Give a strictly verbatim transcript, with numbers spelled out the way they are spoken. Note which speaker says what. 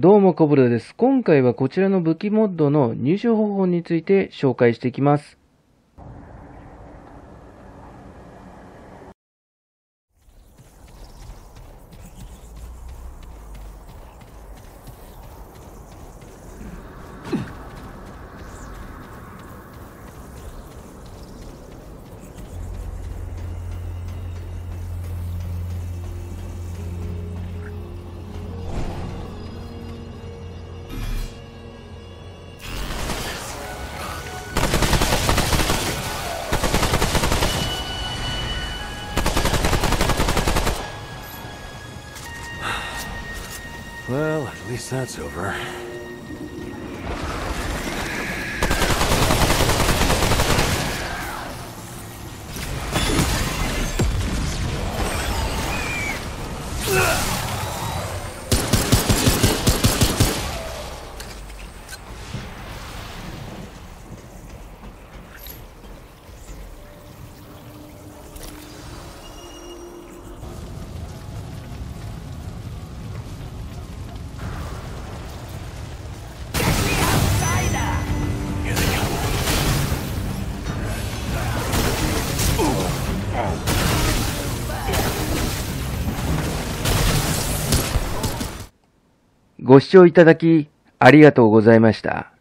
Speaker 1: どうもコブラです。今回はこちらの武器モッドの入手方法について紹介していきます。
Speaker 2: Well, at least that's over. Ugh!
Speaker 1: ご視聴いただきありがとうございました。